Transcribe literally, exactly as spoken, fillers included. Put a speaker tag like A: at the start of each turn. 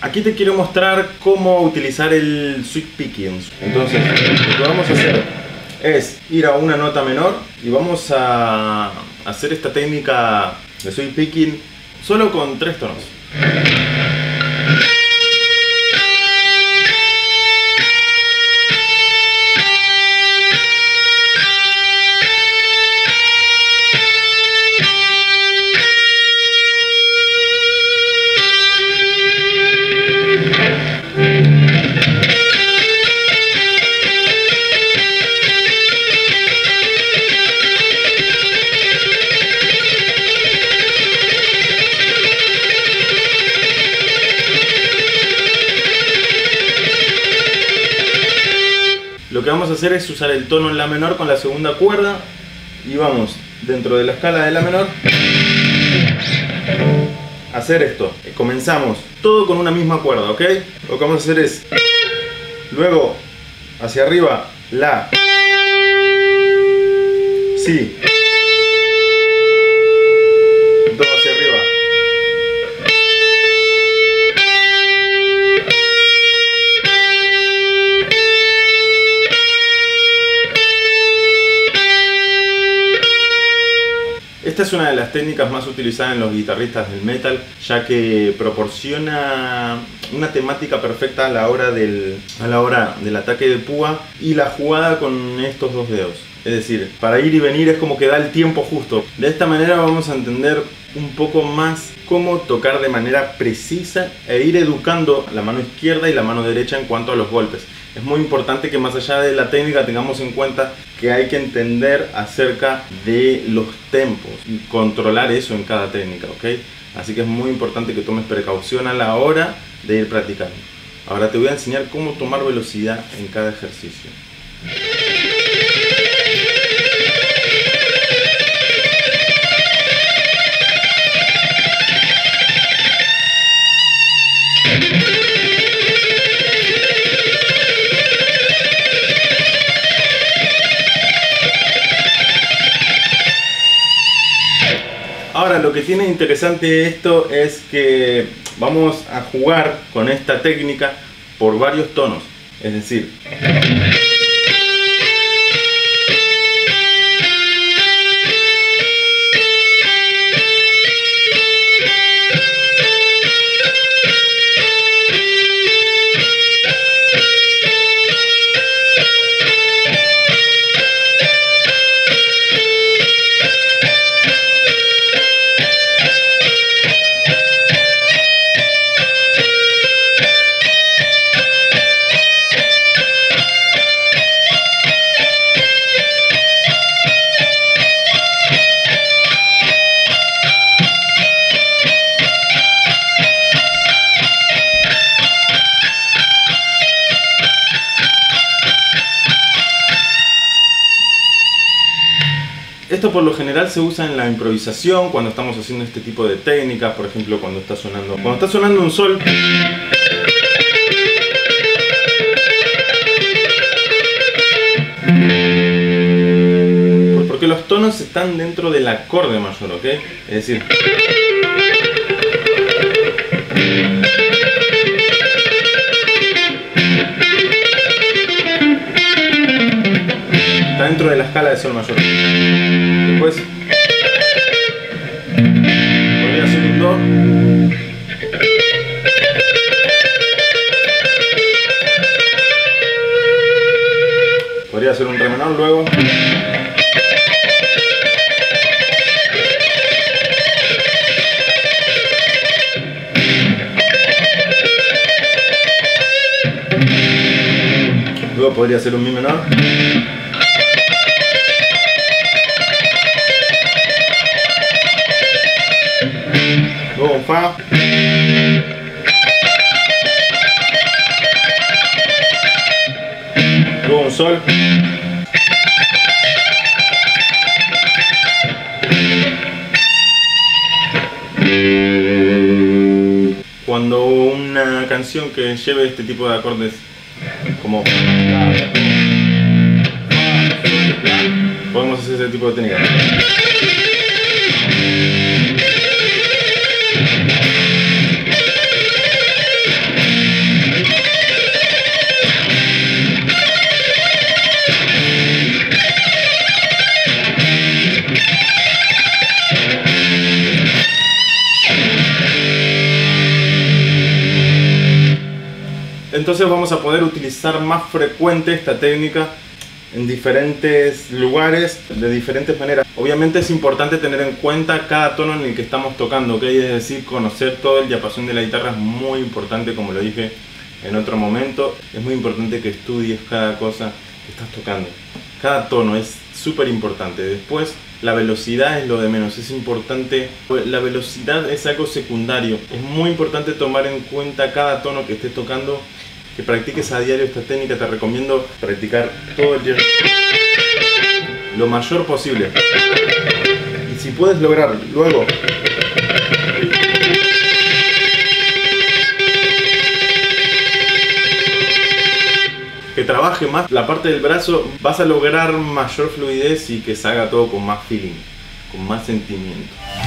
A: Aquí te quiero mostrar cómo utilizar el sweep picking. Entonces, lo que vamos a hacer es ir a una nota menor y vamos a hacer esta técnica de sweep picking solo con tres tonos. Lo que vamos a hacer es usar el tono en la menor con la segunda cuerda y vamos dentro de la escala de la menor a hacer esto. Comenzamos todo con una misma cuerda, ¿ok? Lo que vamos a hacer es luego hacia arriba la, si, do hacia arriba, esta es una de las técnicas más utilizadas en los guitarristas del metal, ya que proporciona una temática perfecta a la hora del, a la hora del ataque de púa y la jugada con estos dos dedos. Es decir, para ir y venir es como que da el tiempo justo. De esta manera vamos a entender un poco más cómo tocar de manera precisa e ir educando la mano izquierda y la mano derecha en cuanto a los golpes. Es muy importante que más allá de la técnica tengamos en cuenta que hay que entender acerca de los tempos y controlar eso en cada técnica, ¿ok? Así que es muy importante que tomes precaución a la hora de ir practicando. Ahora te voy a enseñar cómo tomar velocidad en cada ejercicio. Ahora, lo que tiene interesante esto es que vamos a jugar con esta técnica por varios tonos, es decir, esto por lo general se usa en la improvisación cuando estamos haciendo este tipo de técnicas, por ejemplo cuando está sonando, cuando está sonando un sol. Porque los tonos están dentro del acorde mayor, ¿ok? Es decir, está dentro de la escala de sol mayor. Después podría ser un do. Podría ser un re menor luego. Luego podría ser un mi menor. Luego un fa. Luego un sol. Cuando una canción que lleve este tipo de acordes como podemos hacer ese tipo de técnica. Entonces vamos a poder utilizar más frecuente esta técnica en diferentes lugares, de diferentes maneras. Obviamente es importante tener en cuenta cada tono en el que estamos tocando, ¿ok? Es decir, conocer todo el diapasón de la guitarra es muy importante, como lo dije en otro momento. Es muy importante que estudies cada cosa que estás tocando. Cada tono es súper importante. Después, la velocidad es lo de menos. Es importante, la velocidad es algo secundario. Es muy importante tomar en cuenta cada tono que estés tocando, que practiques a diario esta técnica. Te recomiendo practicar todo el día, lo mayor posible. Y si puedes lograr luego que trabaje más la parte del brazo, vas a lograr mayor fluidez y que se haga todo con más feeling, con más sentimiento.